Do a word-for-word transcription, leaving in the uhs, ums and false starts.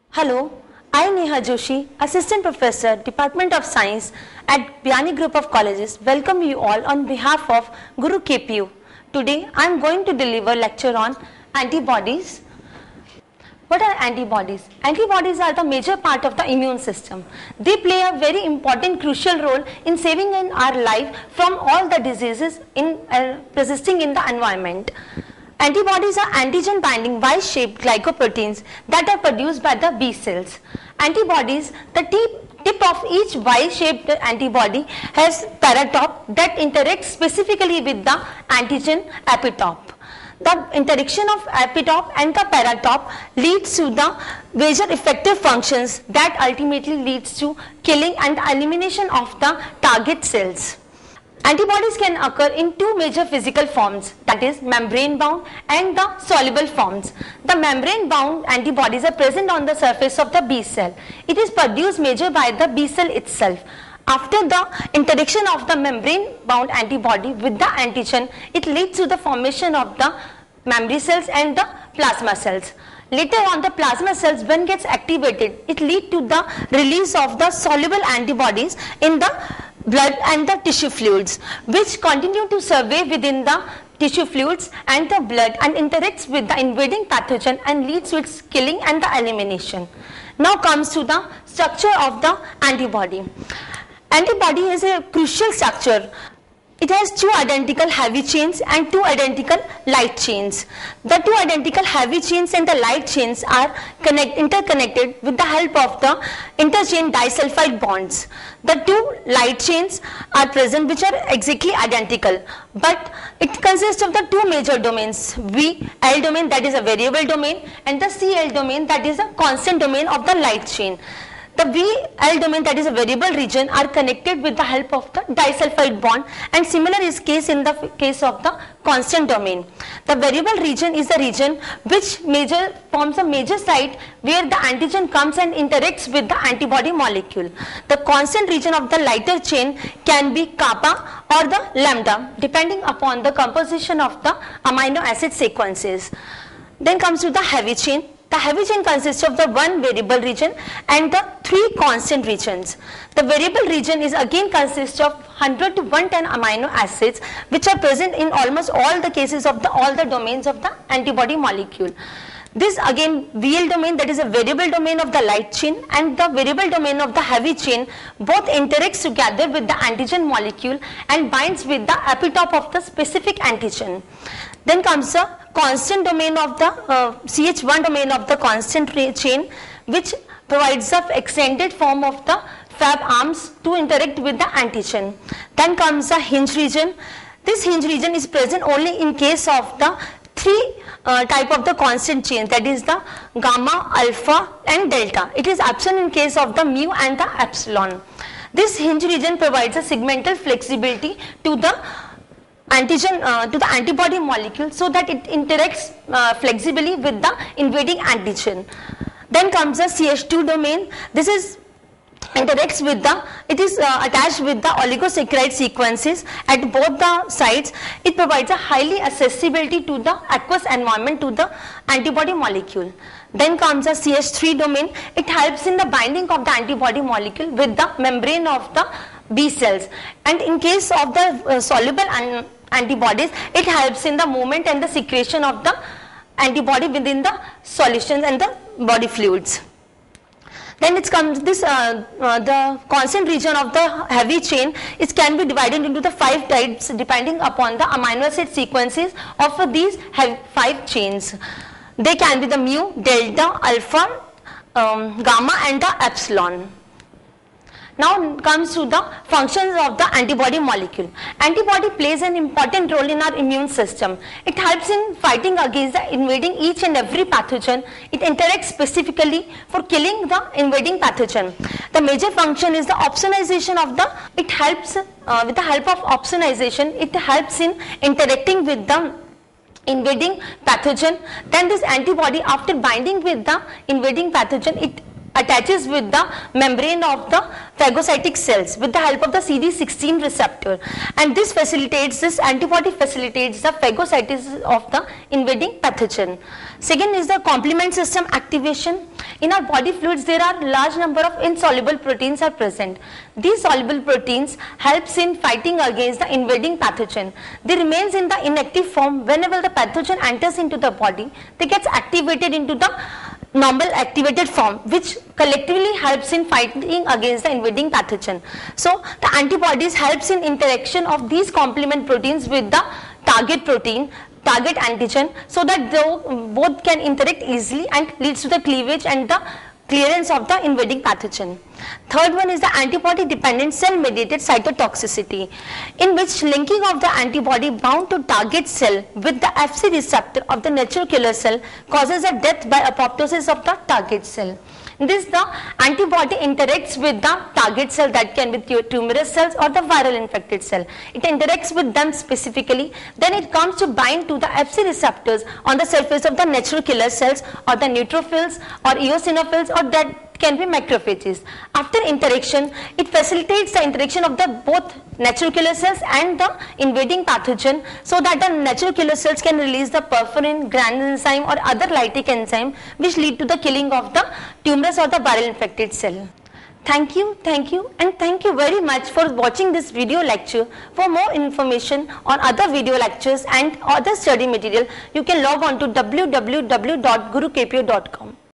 Hello, I am Neha Joshi, Assistant Professor, Department of Science at Biyani Group of Colleges. Welcome you all on behalf of Guru K P U. Today I am going to deliver lecture on antibodies. What are antibodies? Antibodies are the major part of the immune system. They play a very important crucial role in saving in our life from all the diseases in, uh, persisting in the environment. Antibodies are antigen binding Y-shaped glycoproteins that are produced by the B cells. Antibodies, the tip, tip of each Y-shaped antibody has paratope that interacts specifically with the antigen epitope. The interaction of epitope and the paratope leads to the major effective functions that ultimately leads to killing and elimination of the target cells. Antibodies can occur in two major physical forms, that is membrane bound and the soluble forms. The membrane bound antibodies are present on the surface of the B cell. It is produced major by the B cell itself. After the interaction of the membrane bound antibody with the antigen, it leads to the formation of the memory cells and the plasma cells. Later on, the plasma cells, when gets activated, it leads to the release of the soluble antibodies in the blood and the tissue fluids, which continue to survey within the tissue fluids and the blood and interacts with the invading pathogen and leads to its killing and the elimination. Now comes to the structure of the antibody. Antibody is a crucial structure. It has two identical heavy chains and two identical light chains. The two identical heavy chains and the light chains are connect, interconnected with the help of the interchain disulfide bonds. The two light chains are present which are exactly identical, but it consists of the two major domains, V L domain, that is a variable domain, and the C L domain, that is a constant domain of the light chain. The V L domain, that is a variable region, are connected with the help of the disulfide bond, and similar is case in the case of the constant domain. The variable region is the region which major forms a major site where the antigen comes and interacts with the antibody molecule. The constant region of the lighter chain can be kappa or the lambda, depending upon the composition of the amino acid sequences. Then comes to the heavy chain. The heavy chain consists of the one variable region and the three constant regions. The variable region is again consists of one hundred to one hundred ten amino acids which are present in almost all the cases of the all the domains of the antibody molecule. This again V L domain, that is a variable domain of the light chain, and the variable domain of the heavy chain both interacts together with the antigen molecule and binds with the epitope of the specific antigen. Then comes the constant domain of the uh, C H one domain of the constant chain, which provides the extended form of the Fab arms to interact with the antigen. Then comes the hinge region. This hinge region is present only in case of the three uh, type of the constant chains, that is the gamma, alpha and delta. It is absent in case of the mu and the epsilon. This hinge region provides a segmental flexibility to the antigen uh, to the antibody molecule so that it interacts uh, flexibly with the invading antigen. Then comes the C H two domain. This is interacts with the, it is uh, attached with the oligosaccharide sequences at both the sides. It provides a highly accessibility to the aqueous environment to the antibody molecule. Then comes the C H three domain. It helps in the binding of the antibody molecule with the membrane of the B cells, and in case of the uh, soluble an antibodies, it helps in the movement and the secretion of the antibody within the solutions and the body fluids. Then it comes this uh, uh, the constant region of the heavy chain. It can be divided into the five types depending upon the amino acid sequences of uh, these five chains. They can be the mu, delta, alpha, um, gamma and the epsilon. Now comes to the functions of the antibody molecule. Antibody plays an important role in our immune system. It helps in fighting against the invading each and every pathogen. It interacts specifically for killing the invading pathogen. The major function is the opsonization of the, it helps uh, with the help of opsonization, it helps in interacting with the invading pathogen. Then this antibody, after binding with the invading pathogen, it attaches with the membrane of the phagocytic cells with the help of the C D sixteen receptor, and this facilitates, this antibody facilitates the phagocytosis of the invading pathogen. Second is the complement system activation. In our body fluids, there are large number of insoluble proteins are present. These soluble proteins helps in fighting against the invading pathogen. They remains in the inactive form. Whenever the pathogen enters into the body, they gets activated into the normal activated form, which collectively helps in fighting against the invading pathogen. So the antibodies helps in interaction of these complement proteins with the target protein, target antigen, so that both can interact easily and leads to the cleavage and the clearance of the invading pathogen. Third one is the antibody dependent cell mediated cytotoxicity, in which linking of the antibody bound to target cell with the F C receptor of the natural killer cell causes a death by apoptosis of the target cell. This the antibody interacts with the target cell, that can be tumorous cells or the viral infected cell. It interacts with them specifically, then it comes to bind to the F C receptors on the surface of the natural killer cells or the neutrophils or eosinophils, or that can be macrophages. After interaction, it facilitates the interaction of the both natural killer cells and the invading pathogen, so that the natural killer cells can release the perforin, Gran's enzyme or other lytic enzyme, which lead to the killing of the tumorous or the viral infected cell. Thank you, thank you, and thank you very much for watching this video lecture. For more information on other video lectures and other study material, you can log on to w w w dot guru k p o dot com.